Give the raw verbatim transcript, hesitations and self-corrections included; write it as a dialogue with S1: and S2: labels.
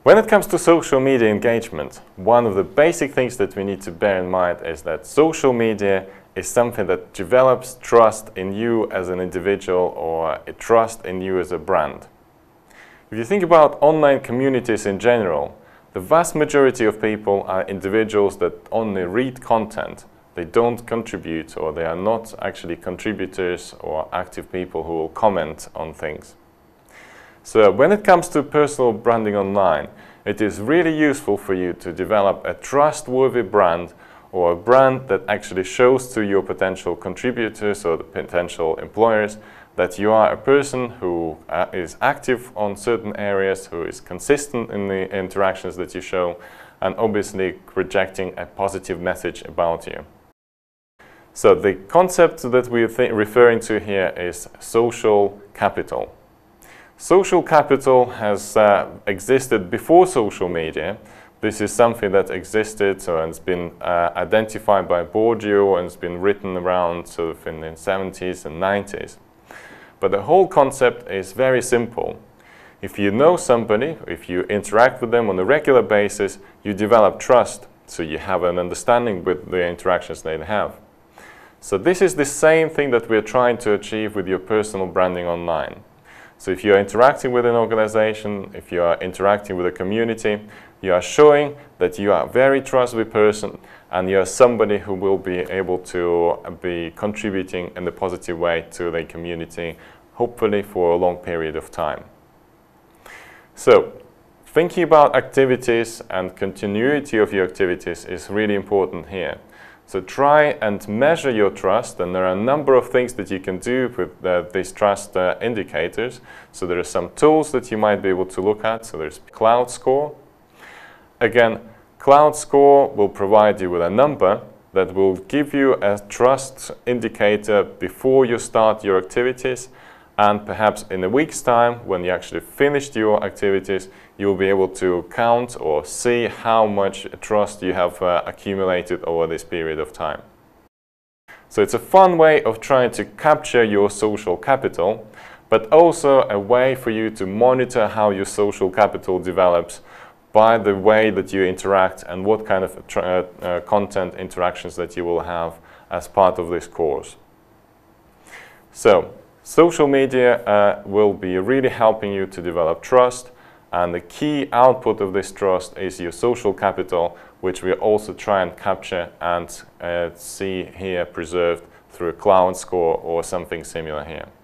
S1: When it comes to social media engagement, one of the basic things that we need to bear in mind is that social media is something that develops trust in you as an individual or a trust in you as a brand. If you think about online communities in general, the vast majority of people are individuals that only read content. They don't contribute, or they are not actually contributors or active people who will comment on things. So when it comes to personal branding online, it is really useful for you to develop a trustworthy brand, or a brand that actually shows to your potential contributors or the potential employers that you are a person who uh, is active on certain areas, who is consistent in the interactions that you show, and obviously projecting a positive message about you. So the concept that we're referring to here is social capital. Social capital has uh, existed before social media. This is something that existed so, and it's been uh, identified by Bourdieu, and it's been written around sort of in the seventies and nineties. But the whole concept is very simple. If you know somebody, if you interact with them on a regular basis, you develop trust, so you have an understanding with the interactions they have. So this is the same thing that we're trying to achieve with your personal branding online. So if you're interacting with an organization, if you are interacting with a community, you are showing that you are a very trustworthy person and you are somebody who will be able to be contributing in a positive way to the community, hopefully for a long period of time. So thinking about activities and continuity of your activities is really important here. So try and measure your trust, and there are a number of things that you can do with uh, these trust uh, indicators. So there are some tools that you might be able to look at. So there's Cloud Score. Again, Cloud Score will provide you with a number that will give you a trust indicator before you start your activities, and perhaps in a week's time, when you actually finished your activities, you'll be able to count or see how much trust you have uh, accumulated over this period of time. So it's a fun way of trying to capture your social capital, but also a way for you to monitor how your social capital develops by the way that you interact and what kind of uh, uh, content interactions that you will have as part of this course. So social media uh, will be really helping you to develop trust, and the key output of this trust is your social capital, which we also try and capture and uh, see here preserved through a Cloud Score or something similar here.